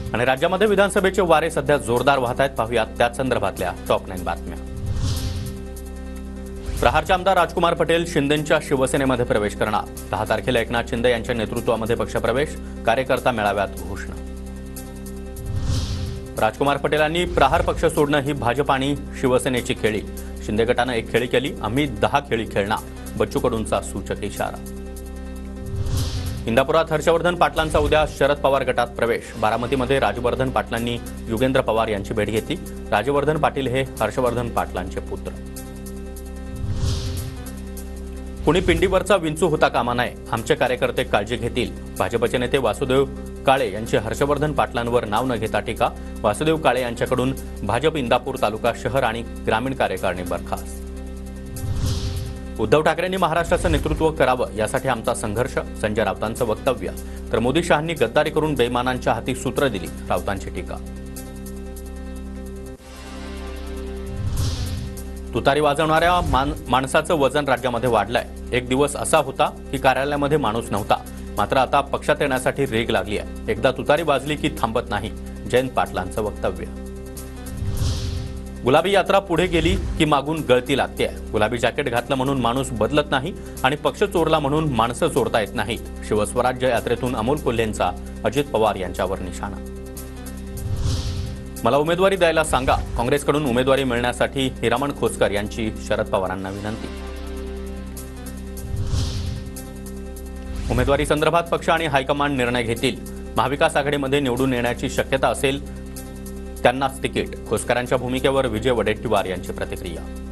आणि राज्यामध्ये विधानसभेचे वारे सध्या जोरदार वाहत आहेत. पाहूयात त्या संदर्भातल्या टॉप 9 बातम्या. प्रहारचे आमदार राजकुमार पटेल शिंदेंच्या शिवसेनेमध्ये प्रवेश करणार. 10 तारखेला एकनाथ शिंदे यांच्या नेतृत्वामध्ये पक्षप्रवेश. कार्यकर्ता मेळाव्यात घोषणा. राजकुमार पटेलांनी प्रहार पक्ष सोडणं ही भाजप आणि शिवसेनेची खेळी. शिंदे गटानं एक खेळी केली, आम्ही 10 खेळी खेळणार. बच्चू कडूंचा सूचक इशारा. इंदापुरात हर्षवर्धन पाटलांचा उद्या शरद पवार गटात प्रवेश. बारामतीमध्ये राजवर्धन पाटलांनी युगेंद्र पवार यांची भेट घेतली. राजवर्धन पाटील हे हर्षवर्धन पाटलांचे पुत्र. कुणी पिंडीवरचा विंचू होता कामा नये, आमचे कार्यकर्ते काळजी घेतील. भाजपचे नेते वासुदेव काळे यांची हर्षवर्धन पाटलांवर नाव न घेता टीका. वासुदेव काळे यांच्याकडून भाजप इंदापूर तालुका शहर आणि ग्रामीण कार्यकारिणी बरखास्त. उद्धव ठाकरेंनी महाराष्ट्राचं नेतृत्व करावं यासाठी आमचा संघर्ष. संजय राऊतांचं वक्तव्य. तर मोदी शहांनी गद्दारी करून बेईमानांच्या हाती सूत्र दिली. राऊतांची टीका. तुतारी वाजवणाऱ्या माणसाचं वजन राज्यामध्ये वाढलंय. एक दिवस असा होता की कार्यालयामध्ये माणूस नव्हता, मात्र आता पक्षात येण्यासाठी रेग लागली आहे. एकदा तुतारी वाजली की थांबत नाही. जयंत पाटलांचं वक्तव्य. गुलाबी यात्रा पुढे गेली की मागून गळती लागतेय. गुलाबी जॅकेट घातलं म्हणून माणूस बदलत नाही आणि पक्ष चोरला म्हणून माणसं चोरता येत नाहीत. शिवस्वराज्य यात्रेतून अमोल कोल्हेंचा अजित पवार यांच्यावर निशाणा. मला उमेदवारी द्यायला सांगा. काँग्रेसकडून उमेदवारी मिळण्यासाठी हिरामण खोसकर यांची शरद पवारांना विनंती. उमेदवारी संदर्भात पक्ष आणि हायकमांड निर्णय घेतील. महाविकास आघाडीमध्ये निवडून येण्याची शक्यता असेल त्यांनाच तिकीट. खोसकरांच्या भूमिकेवर विजय वडेट्टीवार यांची प्रतिक्रिया.